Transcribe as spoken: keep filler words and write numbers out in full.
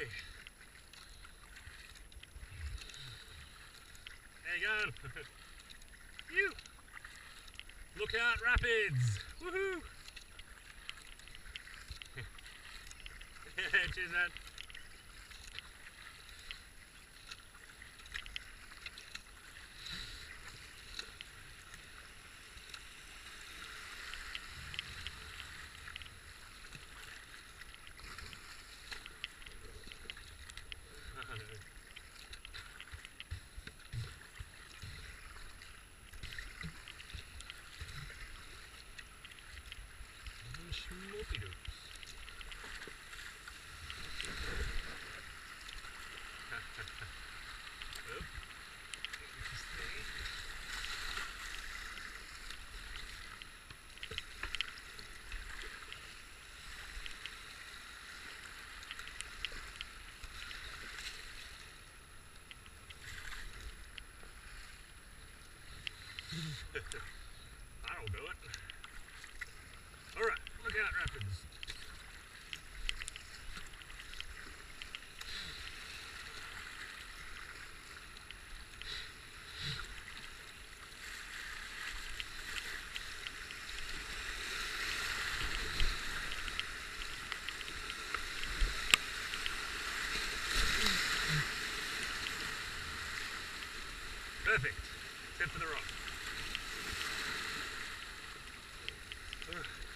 boy. There you go. You. Look out, rapids. Woohoo. Cheers, man. Schmoopy-doops. Oop. That'll do it. Alright, look out, rapids. Perfect. Except for the rock.